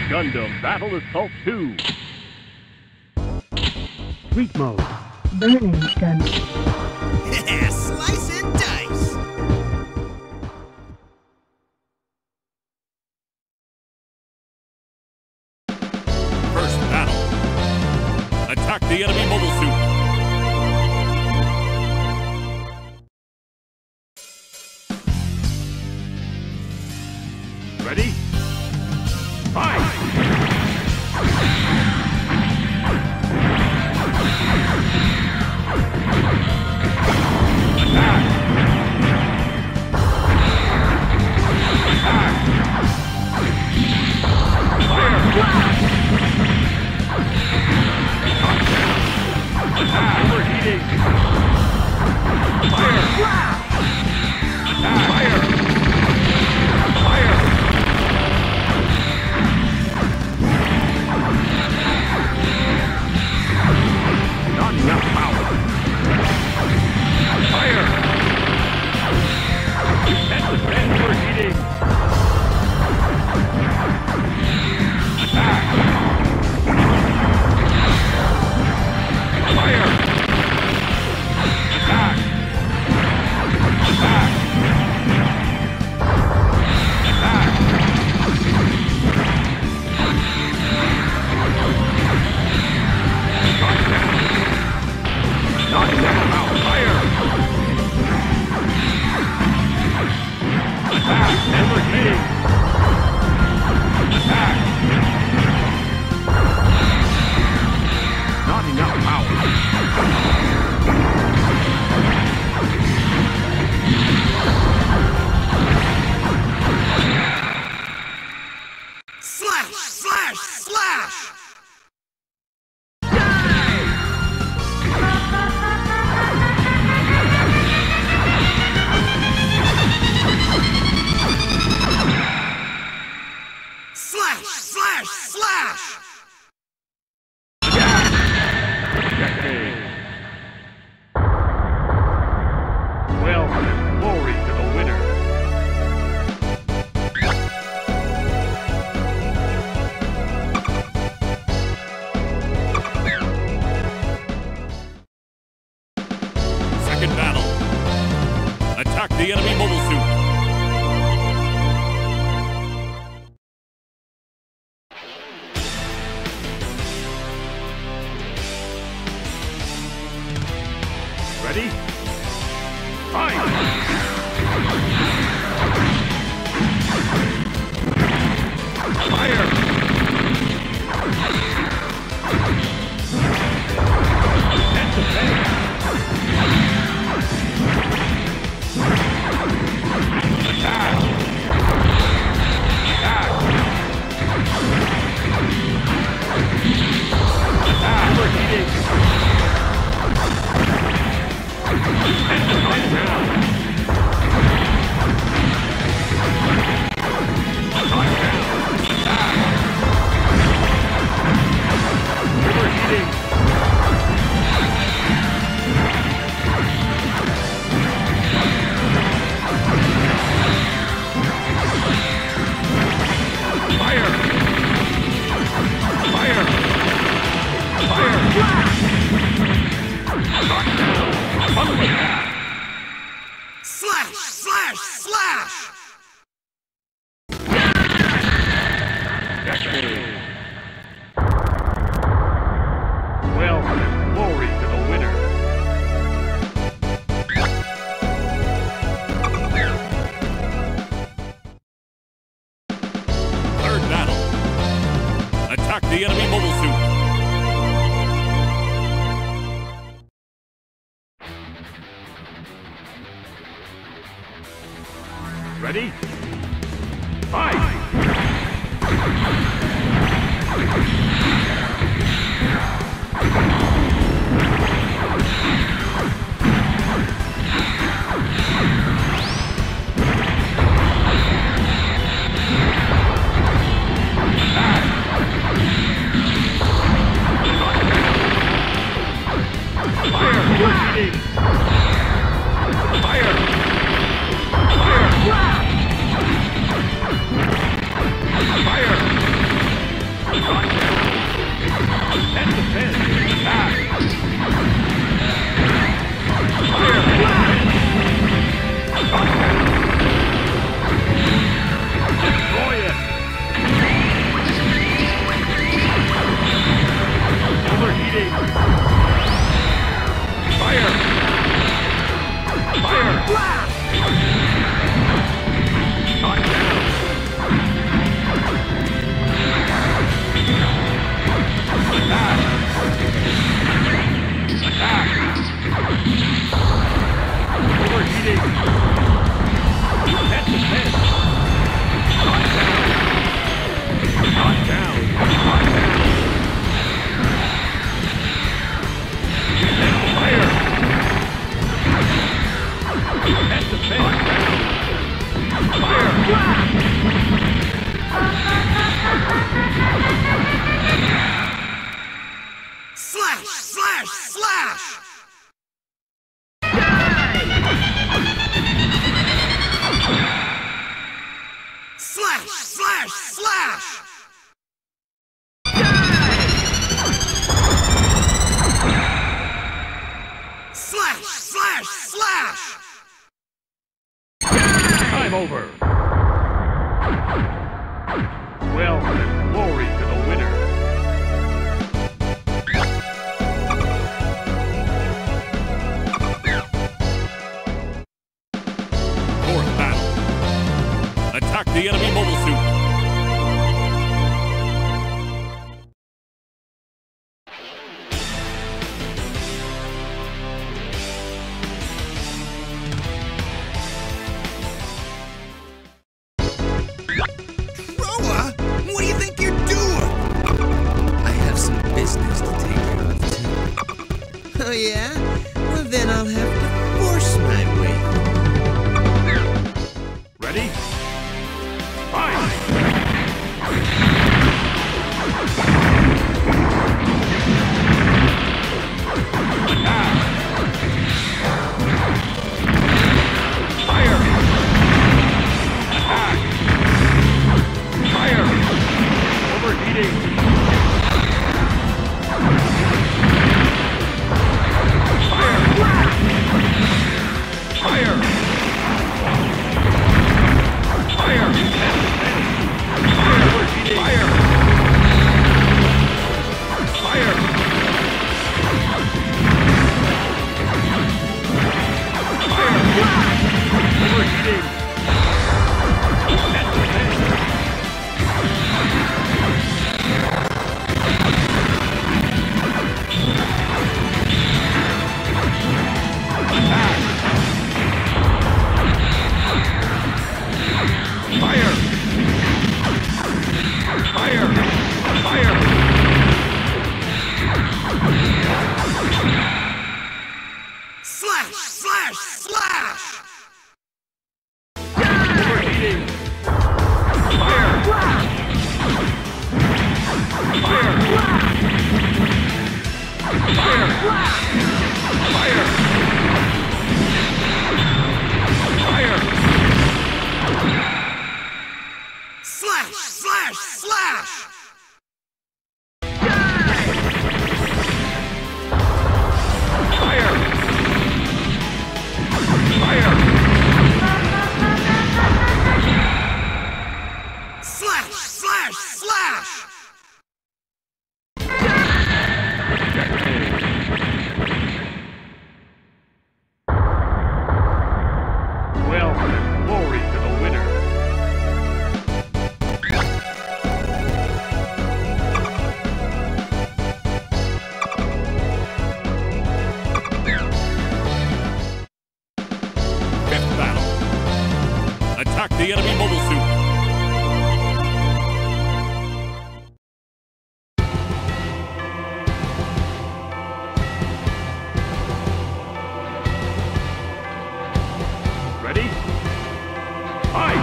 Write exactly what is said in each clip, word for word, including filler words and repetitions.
Gundam Battle Assault two. Sweet mode. Burning Gundam. Slice and dice! First battle. Attack the enemy mobile suit. Ready? Fight! Overheating! Fire! Attack! Fire! Fire! Not enough power! Fire! ten percent overheating! Attack! Fire! Attack! Attack! Attack! Knock down! Knock down! Out! Fire! Attack! Overheating! Attack! Not enough power! Slash! Slash! Slash! Slash! Slash! Slash! Well, glory to the winner. Second battle. Attack the enemy mobile suit. Ready? Fight! Fire! That's the thing! Attack! Attack! Attack! Overheating! And knock down! Knock down! Attack! Overheating! Fire! Fire! Fire! Knock down! Bundle attack! Slash! Slash! Slash! Decade! Well, glory to the winner. Third battle. Attack the enemy mobile suit. Ready? Fight! Fire! Overheating! Fire! Fire! Fire! defend. Attack. Fire! Destroy it. Overheating. Fire! Fire! Knock down. Attack! Attack! Overheating. Head to head. Knock down. Knock down. Knock down. Fire! Head to head. Fire! Slash, slash, slash! Slash, slash, slash! Slash, slash, slash! Time over. Well, glory to the winner. Fourth battle. Attack the enemy mobile suit. Roa, what do you think you're doing? I have some business to take care of, too. Oh, yeah? Well, then I'll have to force my way. Ready? Fight! Attack! Fire! Attack! Fire! Overheating. Fire! Fire! Fire! Fire! Fire! Fire! Overheating. Head to head. Attack! Fire! Fire! Fire! Slash, slash, slash! Overheating. Fire! Fire! Fire! Fire! Fire! Slash, slash, slash! Fire! Fire! Slash, slash, slash! Well, glory to the winner. Fifth battle. Attack the enemy mobile suit. Ready? Fight!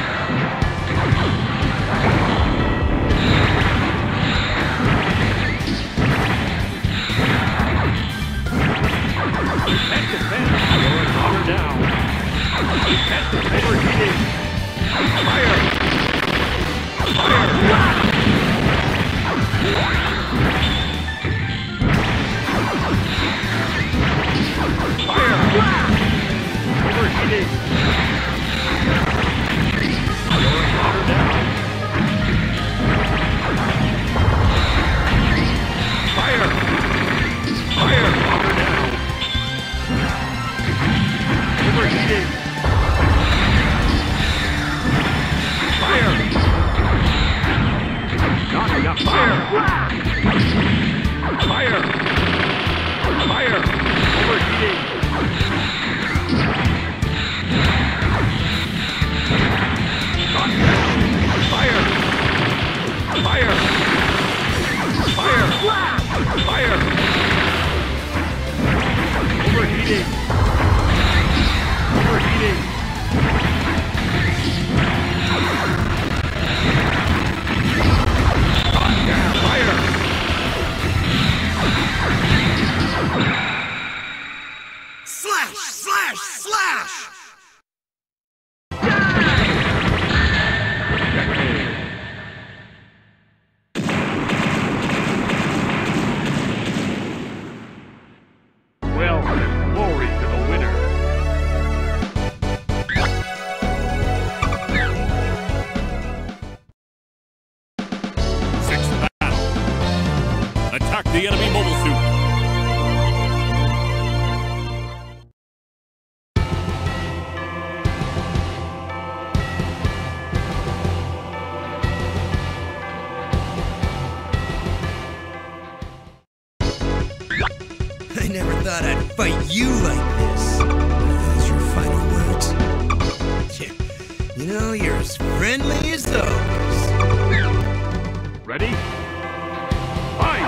Head to head. You're another down. Head to head. Overheating. Fire! Fire! Well, glory to the winner. Sixth battle. Attack the enemy mobile suit. I never thought I'd fight you like this. Are those your final words? You know, you're as friendly as always. Ready? Fight!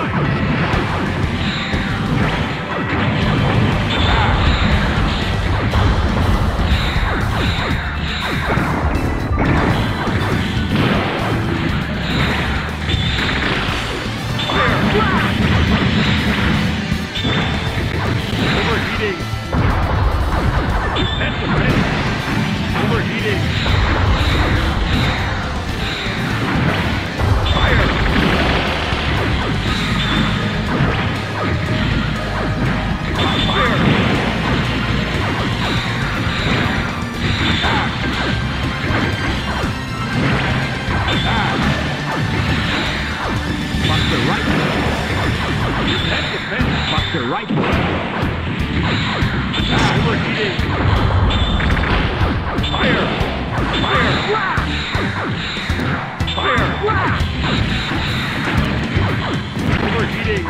Overheating! Defend, defend! Overheating! Fire! Fire! Attack! Attack! Buster rifle! Defend, defend! Buster rifle! Attack! Overheating! Fire! Fire! Fire! Overheating!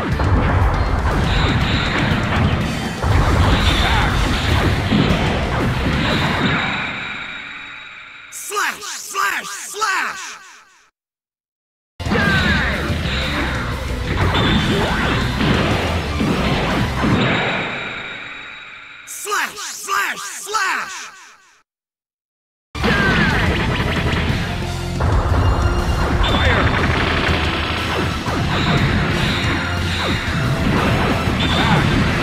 Attack! Slash! Slash! Slash! Slash! Slash! Slash! Fire! Attack!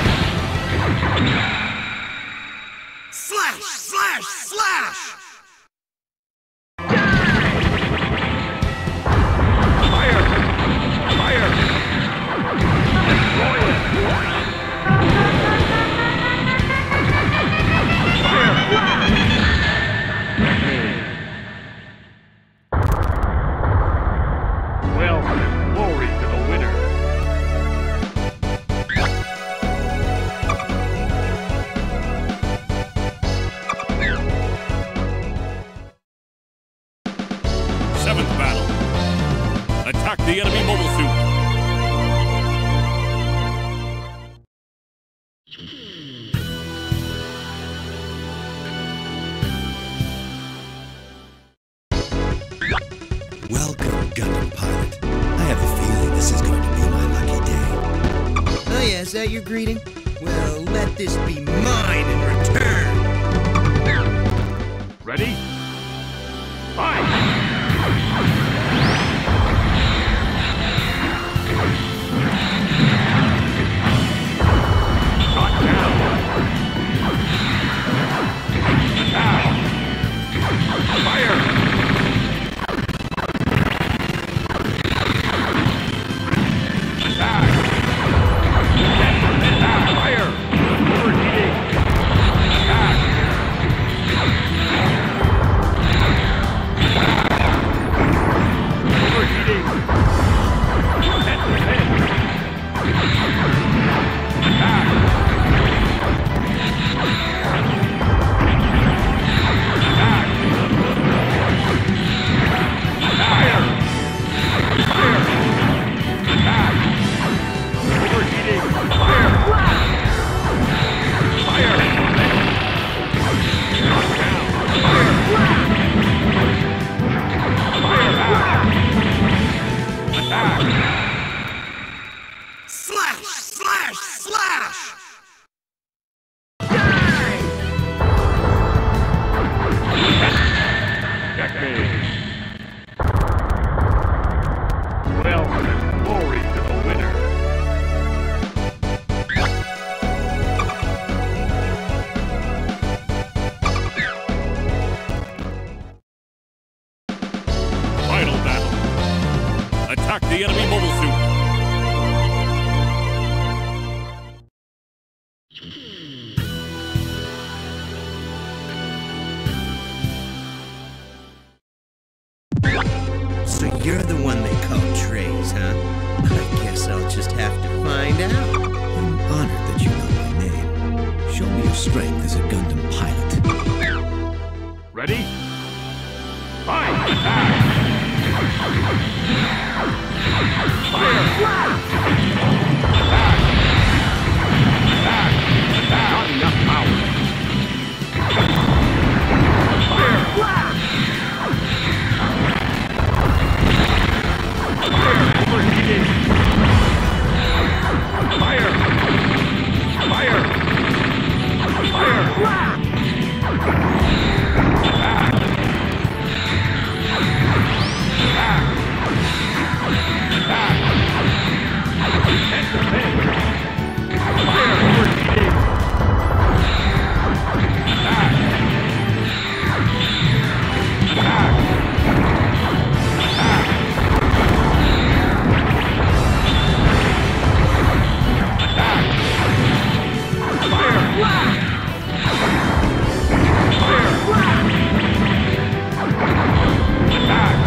Slash! Slash! Slash! Fire! Fire! Destroy it! Fire! Well, glory to the winner. Seventh battle. Attack the enemy mobile suit. Welcome, Gundam pilot. I have a feeling this is going to be my lucky day. Oh yeah, is that your greeting? Well, let this be mine in return. Ready? Fight! Shot down! Attack! Fire! Attack! Attack! Fire! Overheating! Attack! Attack! So you're the one they call Trace, huh? I guess I'll just have to find out. I'm honored that you know my name. Show me your strength as a Gundam pilot. Ready? Fight! Attack! Fire! Attack! Attack! Attack! Not enough power! Fire! Fire! Overheating! Fire! Fire! Fire! Attack! Attack! Attack! You can't defend! Fire! Overheating! Attack! Attack! Attack! Attack! Fire! Fire! Attack!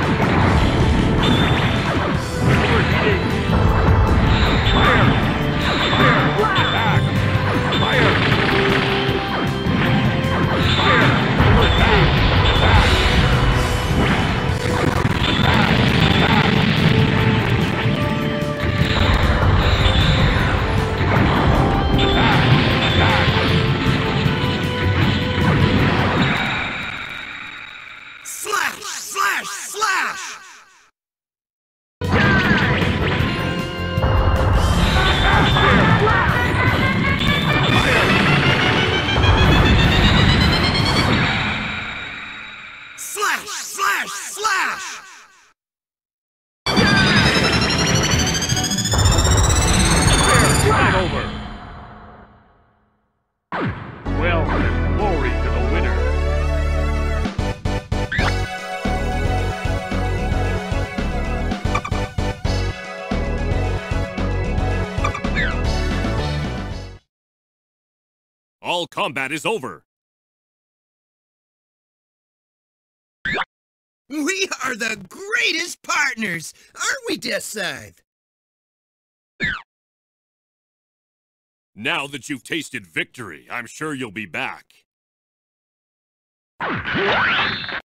Overheating! Fire! Fire! Attack! Fire! Fire! Attack! Attack! Attack! Attack! Attack! Attack! Slash! Slash! Slash! Slash! Slash! Slash! Fire over! Well, then, glory to the winner! All combat is over. We are the greatest partners, aren't we, Deathscythe? Now that you've tasted victory, I'm sure you'll be back.